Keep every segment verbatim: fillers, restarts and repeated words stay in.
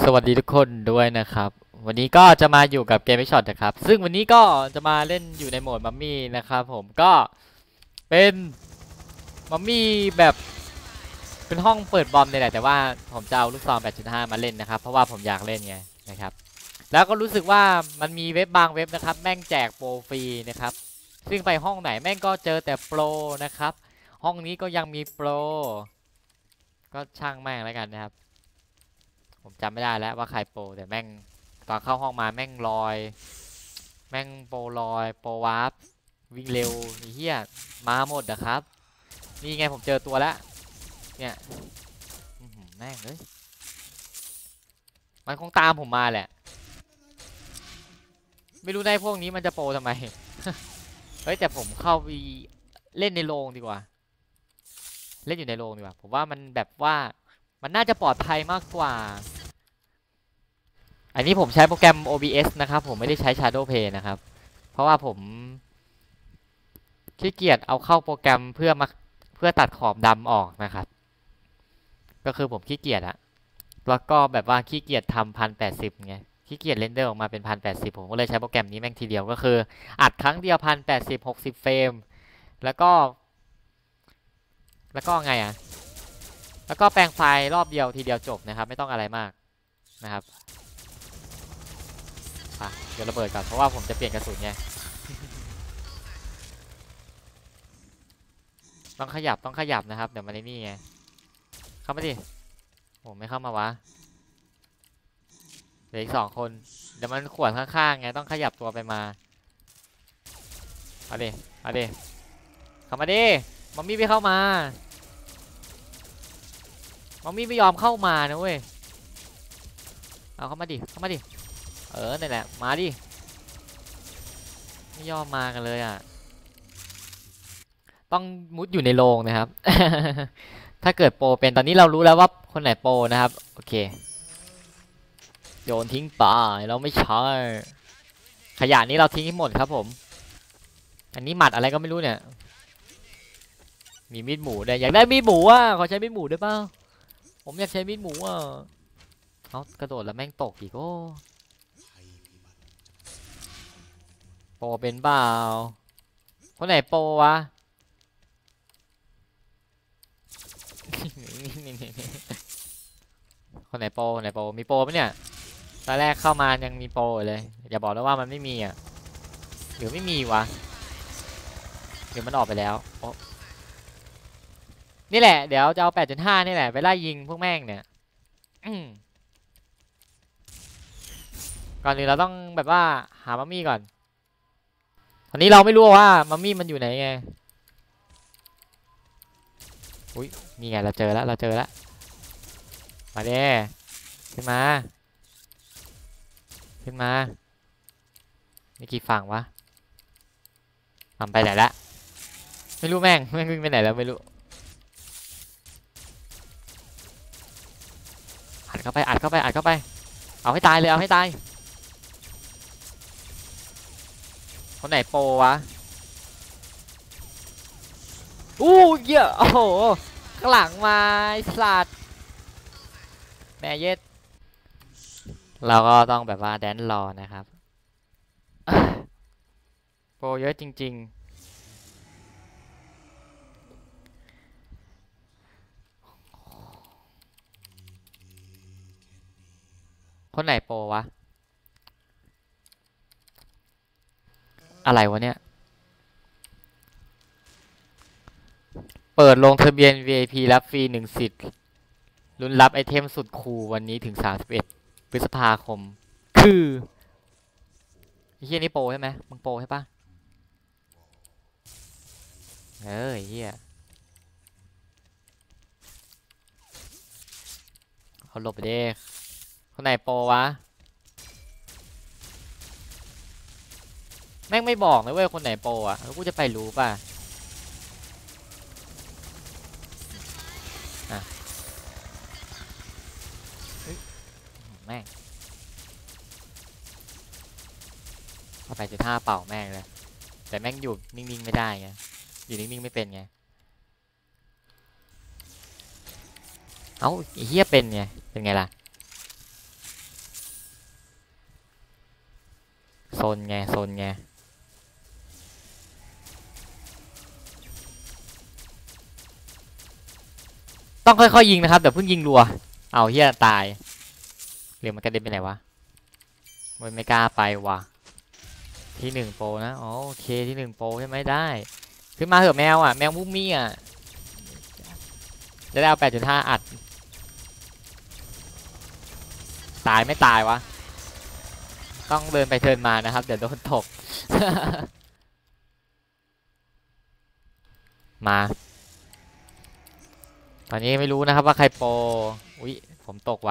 วัสดีทุกคนด้วยนะครับวันนี้ก็จะมาอยู่กับเกมไม่ช็อตนะครับซึ่งวันนี้ก็จะมาเล่นอยู่ในโหมดมัมมี่นะครับผมก็เป็นมัมมี่แบบเป็นห้องเปิดบอมเนี่ยแหละแต่ว่าผมจะเอาลูกซอง แปดจุดห้า มาเล่นนะครับเพราะว่าผมอยากเล่นไงนะครับแล้วก็รู้สึกว่ามันมีเว็บบางเว็บนะครับแม่งแจกโปรฟรีนะครับซึ่งไปห้องไหนแม่งก็เจอแต่โปรนะครับห้องนี้ก็ยังมีโปรก็ช่างแม่งแล้วกันนะครับผมจำไม่ได้แล้วว่าใครโปรแต่แม่งตอนเข้าห้องมาแม่งลอยแม่งโปรลอยโปรวาร์ปวิ่งเร็วเฮียมาหมดนะครับนี่ไงผมเจอตัวแล้วเนี่ยแม่งเลยมันคงตามผมมาแหละไม่รู้ได้พวกนี้มันจะโปรทำไม เฮ้ยแต่ผมเข้าไปเล่นในโรงดีกว่าเล่นอยู่ในโรงดีกว่าผมว่ามันแบบว่ามันน่าจะปลอดภัยมากกว่าอันนี้ผมใช้โปรแกรม โอ บี เอส นะครับผมไม่ได้ใช้ Shadowplay นะครับเพราะว่าผมขี้เกียจเอาเข้าโปรแกรมเพื่อมาเพื่อตัดขอบดำออกนะครับก็คือผมขี้เกียจอะแล้วก็แบบว่าขี้เกียจทำพันแปดสิบไงขี้เกียจเรนเดอร์ออกมาเป็นพันแปดสิบผมก็เลยใช้โปรแกรมนี้แม่งทีเดียวก็คืออัดครั้งเดียวพันแปดสิบหกสิบเฟรมแล้วก็แล้วก็ไงอะแล้วก็แปลงไฟล์รอบเดียวทีเดียวจบนะครับไม่ต้องอะไรมากนะครับเดี๋ยวระเบิดก่อนเพราะว่าผมจะเปลี่ยนกระสุนไงต้องขยับต้องขยับนะครับเดี๋ยวมาในนี่ไงเข้ามาดิผมไม่เข้ามาวะเหลืออีกสองคนเดี๋ยวมันขวดข้างๆไงต้องขยับตัวไปมาเอาดิเอาดิเข้ามาดิมัมมี่ไม่เข้ามามัมมี่ไม่ยอมเข้ามานะเว้ยเอาเข้ามาดิเข้ามาดิเออนี่แหละมาดิไม่ยอมมากันเลยอ่ะต้องมุดอยู่ในโรงนะครับ ถ้าเกิดโปรเป็นตอนนี้เรารู้แล้วว่าคนไหนโปรนะครับโอเคโยนทิ้งไปเราไม่ใช่ขยะนี้เราทิ้งให้หมดครับผมอันนี้หมัดอะไรก็ไม่รู้เนี่ยมีมีดหมูด้วยอยากได้มีดหมูอ่ะขอใช้มีดหมูได้ป่ะผมอยากใช้มีดหมูอ่ะเขากระโดดแล้วแม่งตกอีกโอ้โปรเป็นเปล่าคนไหนโปรวะคนไหนโปรคนไหนโปรมีโปรปะเนี่ยตอนแรกเข้ามายังมีโปรเลยอย่าบอกนะว่ามันไม่มีอ่ะหรือไม่มีวะหรือมันออกไปแล้วโอ้นี่แหละเดี๋ยวจะเอา แปดจุดห้า นี่แหละไปไล่ยิงพวกแม่งเนี่ยก่อนอื่นเราต้องแบบว่าหามัมมี่ก่อนตอนนี้เราไม่รู้ว่ามัมมี่มันอยู่ไหนไงอุ้ยนี่ไงเราเจอแล้วเราเจอแล้วมาเด้ขึ้นมาขึ้นมามีกี่ฝั่งวะทำไปไหนละไม่รู้แม่งแม่งวิ่งไปไหนแล้วไม่รู้อัดเข้าไปอัดเข้าไปอัดเข้าไปเอาให้ตายเลยเอาให้ตายคนไหนโปรวะอู้เยอะโอ้โหข้างหลังมาไอ้สัตว์แม่เย็ดเราก็ต้องแบบว่าแดนรอนะครับโปรเยอะจริงๆคนไหนโปรวะอะไรวะเนี่ยเปิดลงทะเบียน วี ไอ พี รับฟรีหนึ่งสิทธิ์ลุ้นรับไอเทมสุดคูลวันนี้ถึงสามสิบเอ็ดพฤษภาคมคือไอ้เฮียนี่โปรใช่ไหมมึงโปรใช่ปะเออเฮียเขาหลบไปเด้คนไหนโปรวะแม่งไม่บอกนะเว้ยคนไหนโปรอ่ะแล้วกูจะไปรู้ป่ะอ่ะแม่งเอาไปจะท่าเป่าแม่งเลยแต่แม่งอยู่นิ่งๆไม่ได้ไงอยู่นิ่งๆไม่เป็นไงเอ้าไอ้เฮียเป็นไงเป็นไงล่ะโซนไงโซนไงต้องค่อยๆยิงนะครับเดี๋ยวเพิ่งยิงรัวเอาเฮียตายเหลือมันกระเด็นไปไหนวะมันไม่กล้าไปว่ะที่หนึ่งโปรนะอ๋อโอเคที่หนึ่งโปรใช่ไหมได้ขึ้นมาเถอะแมวอ่ะแมวมุ้งมี่อ่ะจะได้เอาแปดจุดห้าอัดตายไม่ตายวะต้องเดินไปเทินมานะครับเดี๋ยวโดนถก มาตอนนี้ไม่รู้นะครับว่าใครโปรอุ๊ยผมตกว่ะ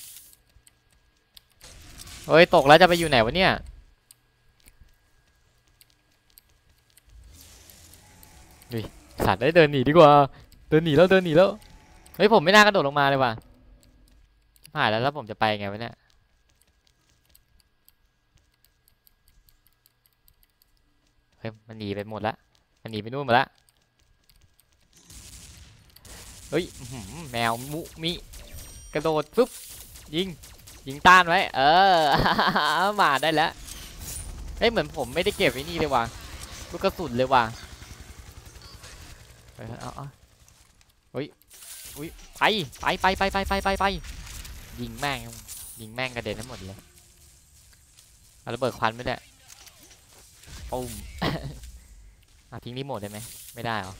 เฮ้ยตกแล้วจะไปอยู่ไหนวะเนี่ยดิสัตว์ได้เดินหนีดีกว่าเดินหนีแล้วเดินหนีแล้วเฮ้ยผมไม่น่ากระโดดลงมาเลยว่ะผ่านแล้วแล้วผมจะไปไงวะเนี่ยเฮ้ยมันหนีไปหมดละมันหนีไปนู่นหมดละเฮ้ยแมวมุมิกระโดดปุ๊บยิงยิงต้านไว้เออ มาได้แล้วเฮ้ยเหมือนผมไม่ได้เก็บไอ้นี่เลยว่ะลูกกระสุนเลยว่ะเฮ้ยเอาเอาเฮ้ยอุ้ยไปไปไปไปไปไปไปไปยิงแม่งยิงแม่งกระเด็นทั้งหมดเลยเอาระเบิดควันไม่ได้ปุ้ม เอาทิ้งรีโมทได้ไหมไม่ได้หรอ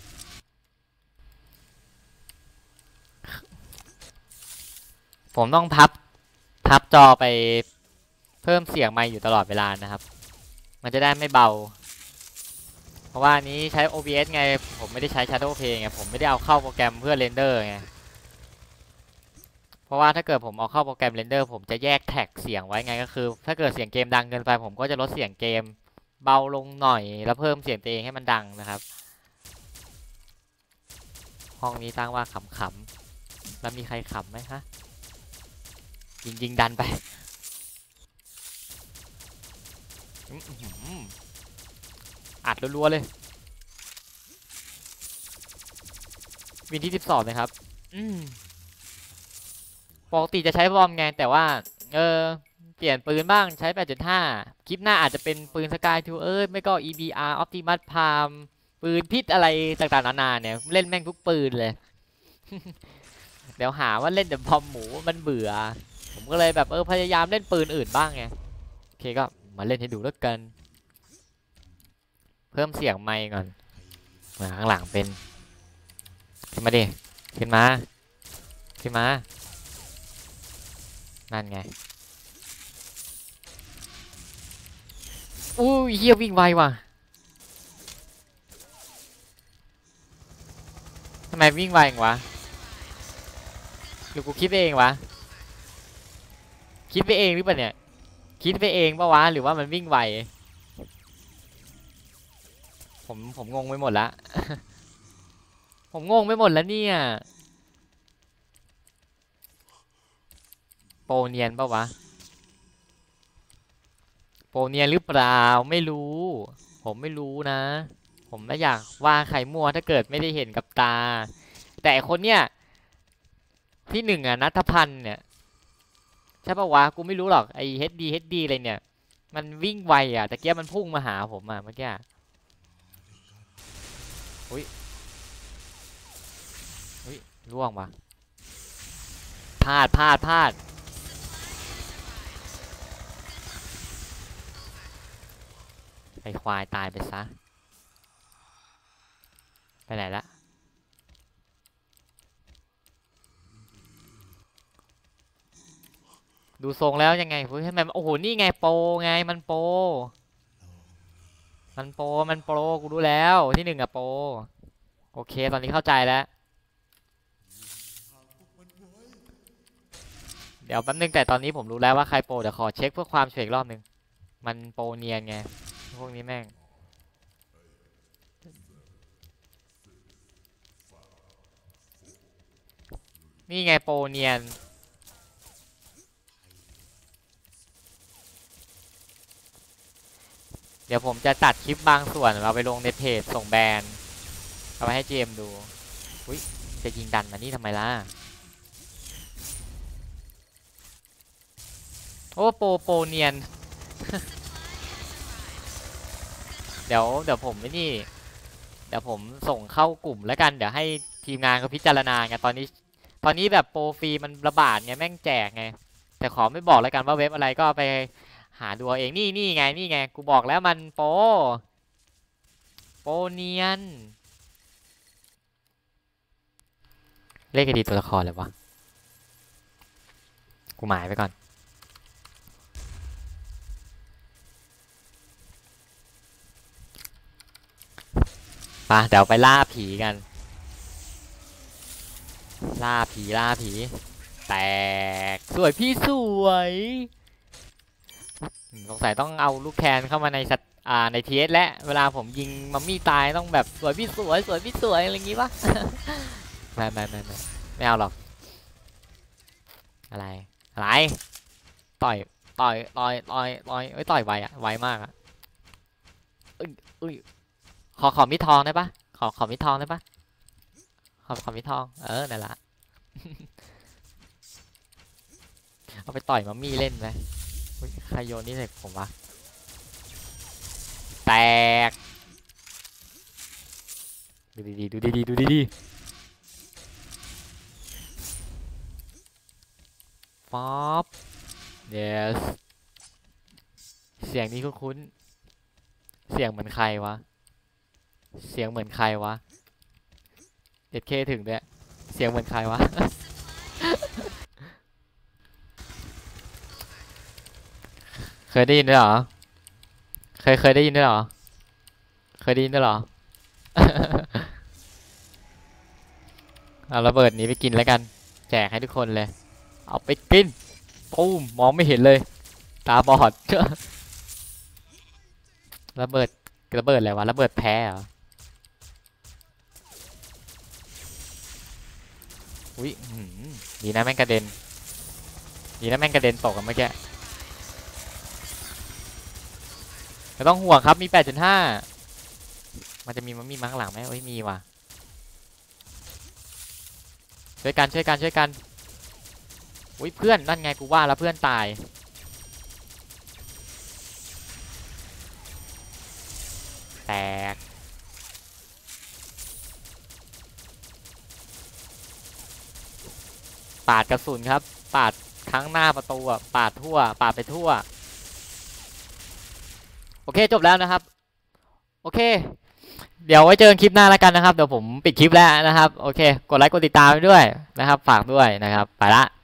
ผมต้องพับพับจอไปเพิ่มเสียงไมค์อยู่ตลอดเวลานะครับมันจะได้ไม่เบาเพราะว่านี้ใช้ โอ บี เอส ไงผมไม่ได้ใช้ Shadow Play ไงผมไม่ได้เอาเข้าโปรแกรมเพื่อเรนเดอร์ไงเพราะว่าถ้าเกิดผมเอาเข้าโปรแกรมเรนเดอร์ผมจะแยกแท็กเสียงไว้ไงก็คือถ้าเกิดเสียงเกมดังเกินไปผมก็จะลดเสียงเกมเบาลงหน่อยแล้วเพิ่มเสียงตัวเองให้มันดังนะครับห้องนี้ตั้งว่าขำๆแล้วมีใครขำไหมฮะยิงยิงดันไปอัดรัวๆเลยวินที่สิบสองเลยครับอืมปกติจะใช้บอมไงแต่ว่าเออเปลี่ยนปืนบ้างใช้ แปดจุดห้า คลิปหน้าอาจจะเป็นปืนสกายทูเออไม่ก็ อี บี อาร์ Optimus Prime ปืนพิษอะไรต่างๆนานาเนี่ยเล่นแม่งทุกปืนเลย เดี๋ยวหาว่าเล่นแต่บอมหมูมันเบื่อผมก็เลยแบบเออพยายามเล่นปืนอื่นบ้างไงโอเคก็มาเล่นให้ดูแล้วกันเพิ่มเสียงไมค์ก่อนมาข้างหลังเป็นขึ้นมาดิขึ้นมาขึ้นมานั่นไงอู้ยเฮียวิ่งไวว่ะทำไมวิ่งไวอย่างวะหรือกูคิดไปเองวะคิดไปเองหรือเปล่าเนี่ยคิดไปเองปะวะหรือว่ามันวิ่งไวผมผมงงไปหมดละ ผมงงไปหมดแล้วเนี่ยโปเนียนปะวะโปเนียนหรือเปล่าไม่รู้ผมไม่รู้นะผมไม่อยากว่าใครมั่วถ้าเกิดไม่ได้เห็นกับตาแต่คนเนี้ยที่หนึ่งอะนัทพันธ์เนี่ยใช่ปะวะกูไม่รู้หรอกไอเฮดดีเฮดดีอะไรเนี่ยมันวิ่งไวอะตะเกียบมันพุ่งมาหาผมอะเมื่อกี้อุ้ยอุ้ยล่วงวะพลาดพลาดพลาดไอควายตายไปซะไปไหนละดูทรงแล้วยังไงเฮ้ยทำไมโอ้โหนี่ไงโปรไงมันโปรมันโปรมันโปรกูรู้แล้วที่หนึ่งอะโปรโอเคตอนนี้เข้าใจแล้วเดี๋ยวแป๊บนึงแต่ตอนนี้ผมรู้แล้วว่าใครโปรเดี๋ยวขอเช็คเพื่อความชัวร์อีกรอบนึงมันโปรเนียนไงพวกนี้แม่งนี่ไงโปรเนียนเดี๋ยวผมจะตัดคลิปบางส่วนเราไปลงในเพจส่งแบรนด์เอาไปให้เจมดูอุ้ยจะยิงดันมานี่ทำไมล่ะโอ้โปรโปรเนียนเดี๋ยวเดี๋ยวผมไม่นี่เดี๋ยวผมส่งเข้ากลุ่มแล้วกันเดี๋ยวให้ทีมงานเขาพิจารณาไงตอนนี้ตอนนี้แบบโปรฟรีมันระบาดไงแม่งแจกไงแต่ขอไม่บอกแล้วกันว่าเว็บอะไรก็ไปหาดูเองนี่นี่ไงนี่ไงกูบอกแล้วมันโปรโปรเนียนเลขไอดีตัวละครเลยวะกูหมายไปก่อนมาเดี๋ยวไปล่าผีกันล่าผีล่าผีแตกสวยพี่สวยสงสัยต้องเอาลูกแคนเข้ามาในสัตอ่าในทีเอสและเวลาผมยิงมัมมี่ตายต้องแบบสวยพี่สวยสวยพี่สวยอะไรอย่างงี้ปะ ไม่ไม่ไม่ไม่ไม่เอาหรอกอะไรอะไรต่อยต่อยต่อยต่อยต่อยเอ้ยต่อยไวอะไวมากอะเอ้ยเอ้ยขอขอมิดทองได้ปะขอขอมิดทองได้ปะขอขอมิดทองเออนั่นแหละ เอาไปต่อยมัมมี่เล่นไหมใครโยนนี่ใส่ผมวะแตกดูดีๆดูดีๆดูดีๆป๊อป yes เสียงนี้คุ้นๆเสียงเหมือนใครวะเสียงเหมือนใครวะเด็ดเคถึงเนี่ยเสียงเหมือนใครวะ เคยได้ยินด้วยเหรอเคยเคยได้ยินด้วยเหรอเคยได้ยินด้วยเหรอ เอาระเบิดนี้ไปกินแล้วกันแจกให้ทุกคนเลยเอาไปกินปุ้มมองไม่เห็นเลยตาบอด ระเบิดระเบิดอะไรวะระเบิดแพ้เหรออุ้ยดีนะแม่งกระเด็นดีนะแม่งกระเด็นตกกันเมื่อกี้ไม่ต้องห่วงครับมี แปดจุดห้า มันจะมีมันมีมั้งหลังไหมเอ้ยมีว่ะช่วยกันช่วยกันช่วยกันอุ้ยเพื่อนนั่นไงกูว่าแล้วเพื่อนตายแตกปาดกระสุนครับปาดทั้งหน้าประตูอ่ะปาดทั่วปาดไปทั่วโอเคจบแล้วนะครับโอเคเดี๋ยวไว้เจอกันคลิปหน้าแล้วกันนะครับเดี๋ยวผมปิดคลิปแล้วนะครับโอเคกดไลค์กดติดตามด้วยนะครับฝากด้วยนะครับไปละ